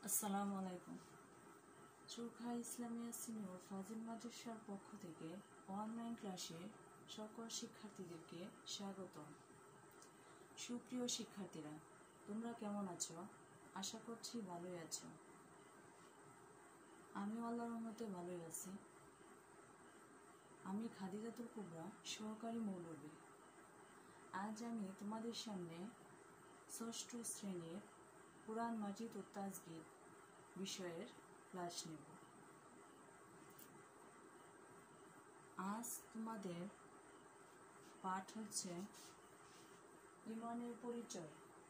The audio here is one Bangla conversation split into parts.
আসসালামু আলাইকুম। চোরখা ইসলামিয়া সিনিয়র ফাজিল মাদ্রাসার পক্ষ থেকে অনলাইন ক্লাসে সকল শিক্ষার্থীদেরকে স্বাগতম। সুপ্রিয় শিক্ষার্থীরা, তোমরা কেমন আছো? আশা করছি ভালোই আছো। আমি আল্লাহর রহমতে ভালোই আছি। আমি খাদিজাতুল কুবরা, সহকারী মৌলবী। আজ আমি তোমাদের সামনে ষষ্ঠ শ্রেণীর কুরআন মাজিদ ও তাজবিদ বিষয়ের ক্লাস নেব। আজ তোমাদের পাঠ হচ্ছে ঈমানের পরিচয়।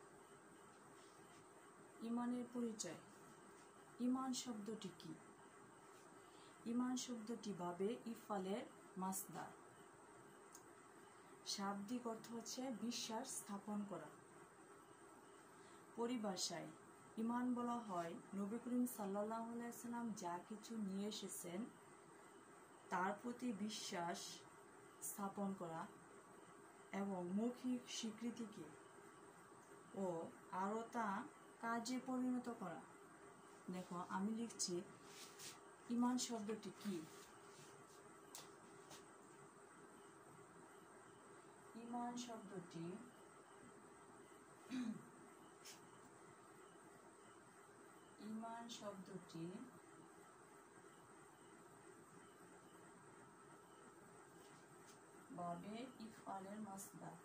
ঈমানের পরিচয়। ঈমান শব্দটি কি? ঈমান শব্দটি বাবে ইফালের মাসদার। শাব্দিক অর্থ হচ্ছে বিশ্বাস স্থাপন করা। পরিভাষায় ঈমান বলা হয় নবী করিম সাল্লাল্লাহু আলাইহি সাল্লাম যা কিছু নিয়ে এসেছেন তার প্রতি বিশ্বাস স্থাপন করা এবং মৌখিক স্বীকৃতিকে ও আরও তা কাজে পরিণত করা। দেখো, আমি লিখছি ঈমান শব্দটি কি। ঈমান শব্দটি ঈমান শব্দটি বাবে ইফআলের মাসদার।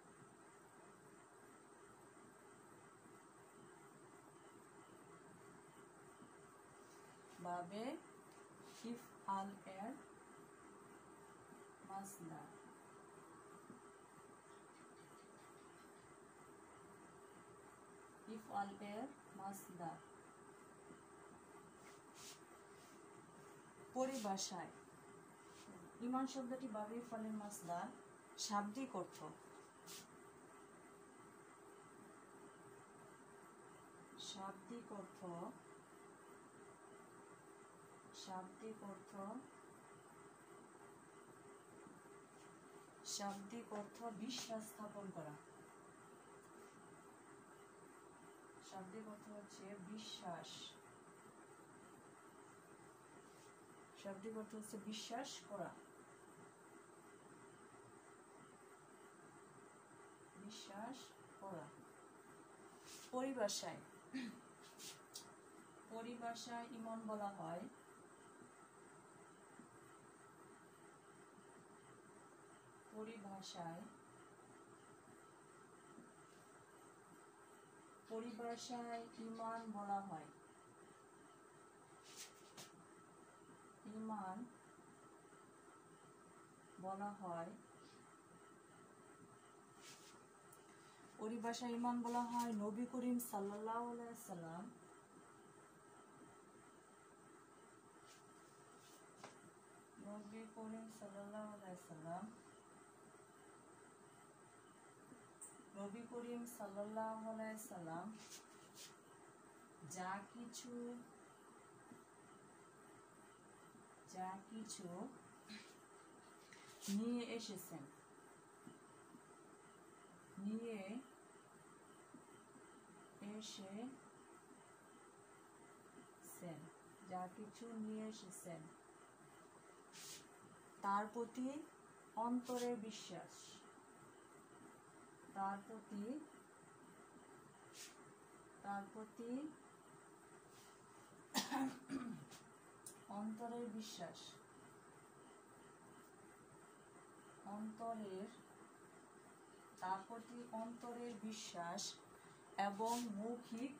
বাবে ইফআল এর মাসদার। ইফআল এর মাসদার। পরিভাষায় ঈমান শব্দটি বাবে ইফআলের মাসদার। শাব্দিক অর্থ শাব্দিক অর্থ শাব্দিক অর্থ শাব্দিক অর্থ বিশ্বাস স্থাপন করা। শাব্দিক অর্থ হচ্ছে বিশ্বাস। শাব্দিক অর্থ হচ্ছে বিশ্বাস করা। বিশ্বাস করা। পরিভাষায় পরিভাষায় ঈমান বলা হয় পরিভাষায় ঈমান বলা হয় ঈমান বলা হয় পরিভাষায় ঈমান বলা হয় নবী করিম সাল্লাল্লাহু আলাইহি সাল্লাম নবী করিম সাল্লাল্লাহু আলাইহি সাল্লাম নবী করিম সাল্লাল্লাহু আলাইহি সাল্লাম যা কিছু নিয়ে এসেছেন যা কিছু নিয়ে এসেছেন তার প্রতি অন্তরের বিশ্বাস। তার প্রতি অন্তরের বিশ্বাস। তার প্রতি অন্তরের বিশ্বাস এবং মৌখিক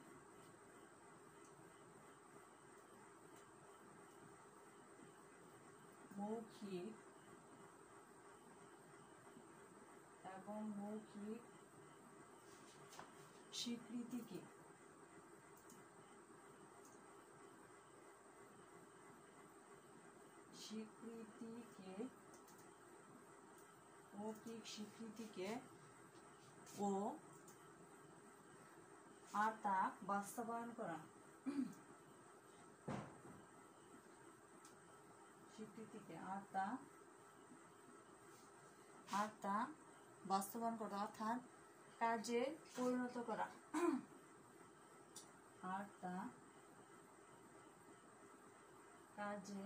স্বীকৃতিকে ও আর তা বাস্তবায়ন করা। অর্থাৎ কাজে পরিণত করা। কাজে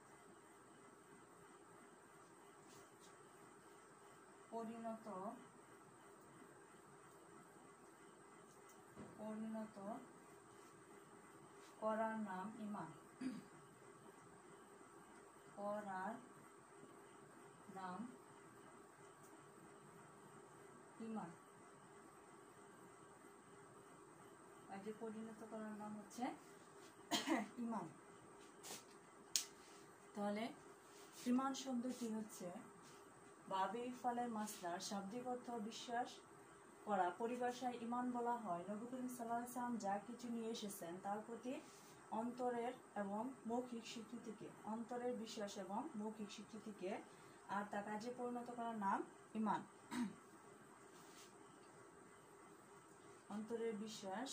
পরিণত করার নাম ঈমান। করার নাম ঈমান। কাজে পরিণত করার নাম হচ্ছে ঈমান। তাহলে ঈমান শব্দটি হচ্ছে বাবে ফলের মাসদার, শাব্দিক অর্থ বিশ্বাস করা। পরিভাষায় ঈমান বলা হয় নবী করিম সাল্লাল্লাহু আলাইহি ওয়াসাল্লাম যা কিছু নিয়ে এসেছেন তার প্রতি অন্তরের এবং মৌখিক স্বীকৃতিকে, অন্তরের বিশ্বাস এবং মৌখিক স্বীকৃতিকে, আর তা কাজে পরিণত করার নাম ঈমান। অন্তরের বিশ্বাস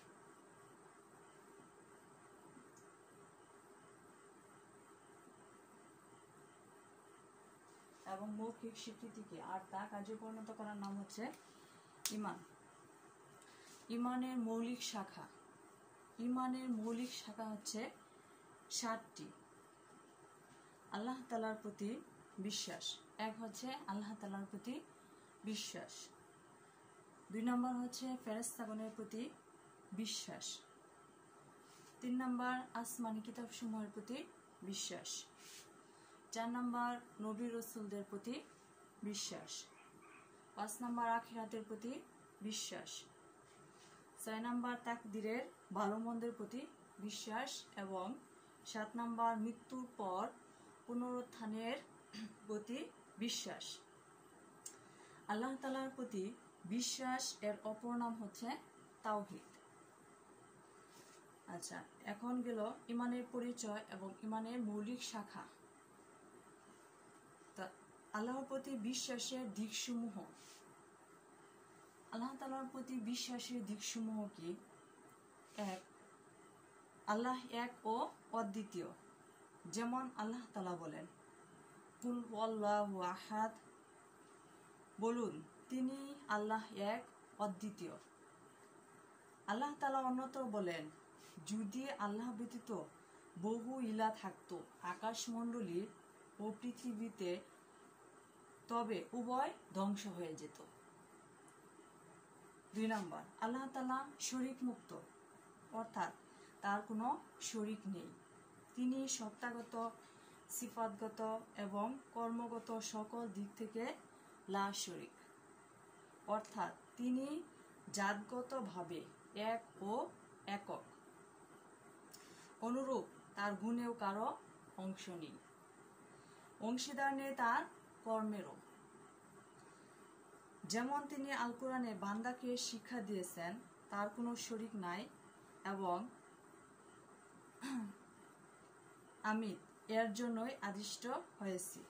এবং মৌখিক স্বীকৃতিকে, আর তা কাজে পরিণত করার নাম হচ্ছে ঈমান। ঈমানের মৌলিক শাখা। ঈমানের মৌলিক শাখা হচ্ছে 7টি। আল্লাহ তাআলার প্রতি বিশ্বাস। এক হচ্ছে আল্লাহ তাআলার প্রতি বিশ্বাস। 2 নম্বর হচ্ছে ফেরেশতাগণের প্রতি বিশ্বাস। 3 নম্বর আসমানি কিতাবসমূহের প্রতি বিশ্বাস। 4 নম্বর নবী রাসূলদের প্রতি বিশ্বাস। 5 নম্বর আখিরাতের প্রতি বিশ্বাস। 6 নম্বর তাকদীরের ভালো মন্দের প্রতি বিশ্বাস এবং 7 নম্বর মৃত্যুর পর পুনরুত্থানের প্রতি বিশ্বাস। আল্লাহ তাআলার প্রতি বিশ্বাস এর অপর নাম হচ্ছে তাওহীদ। আচ্ছা, এখন গেল ঈমানের পরিচয় এবং ঈমানের মৌলিক শাখা। আল্লাহর প্রতি বিশ্বাসের দিকসমূহ। আল্লাহ তাআলার প্রতি বিশ্বাসের দিকসমূহ কি? 1, আল্লাহ এক ও অদ্বিতীয়। যেমন আল্লাহ তাআলা বলেন কুল হুয়াল্লাহু আহাদ, বলুন তিনি আল্লাহ এক অদ্বিতীয়। আল্লাহ তাআলা অন্যত্র বলেন যদি আল্লাহ ব্যতীত বহু ইলাহ থাকতো আকাশমণ্ডলী ও পৃথিবীতে তবে উভয় ধ্বংস হয়ে যেত। 2 নম্বর আল্লাহ তাআলা শরীক মুক্ত, অর্থাৎ তার কোনো শরীক নেই। তিনি সত্তাগত, সিফাতগত এবং কর্মগত সকল দিক থেকে লা শরীক, অর্থাৎ তিনি জাতগতভাবে এক ও একক। অনুরূপ তার গুণেও কারো অংশ নেই, অংশীদার নেই তার কর্মেরও। যেমন তিনি আল কোরআনে বান্দাকে শিক্ষা দিয়েছেন তার কোনো শরীক নাই এবং আমি এর জন্যই আদিষ্ট হয়েছি।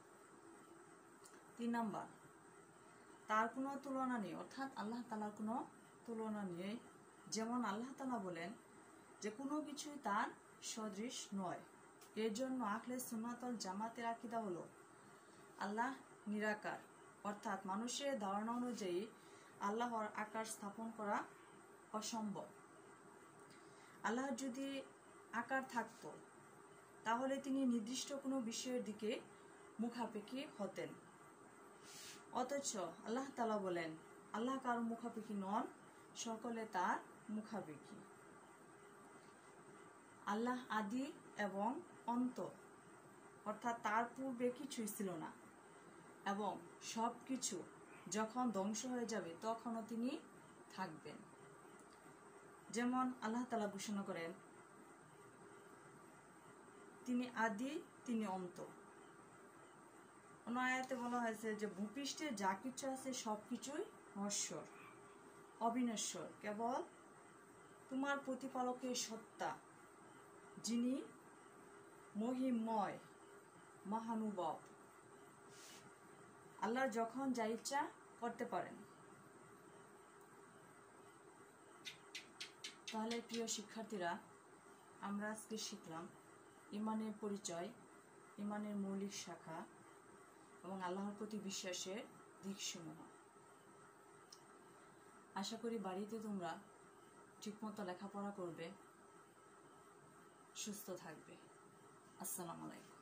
3 নম্বর তার কোনো তুলনা নেই, অর্থাৎ আল্লাহ তাআলার কোনো তুলনা নেই। যেমন আল্লাহ তাআলা বলেন যে কোনো কিছুই তার সদৃশ নয়। এর জন্য আহলে সুন্নাত ওয়াল জামাতের আকীদা হলো আল্লাহ নিরাকার, অর্থাৎ মানুষের ধারণা অনুযায়ী আল্লাহর আকার স্থাপন করা অসম্ভব। আল্লাহর যদি আকার থাকতো তাহলে তিনি নির্দিষ্ট কোনো বিষয়ের দিকে মুখাপেক্ষী হতেন। অথচ আল্লাহ তাআলা বলেন আল্লাহ কারো মুখাপেক্ষী নন, সকলে তার মুখাপেক্ষী। আল্লাহ আদি এবং অন্ত, অর্থাৎ তার পূর্বে কিছুই ছিল না এবং সব কিছু যখন ধ্বংস হয়ে যাবে তখনও তিনি থাকবেন। যেমন আল্লাহ তাআলা ঘোষণা করেন তিনি আদি, তিনি অন্ত। অন্য আয়াতে বলা হয়েছে যে ভূপৃষ্ঠে যা কিছু আছে সবকিছুই নশ্বর, অবিনশ্বর, কেবল তোমার প্রতিপালকের সত্তা যিনি মহিমময়, মহানুভব। আল্লাহ যখন যা ইচ্ছা করতে পারেন। তাহলে প্রিয় শিক্ষার্থীরা, আমরা আজকে শিখলাম ঈমানের পরিচয়, ঈমানের মৌলিক শাখা এবং আল্লাহর প্রতি বিশ্বাসের দিকসমূহ। আশা করি বাড়িতে তোমরা ঠিকমতো লেখাপড়া করবে, সুস্থ থাকবে। আসসালামু আলাইকুম।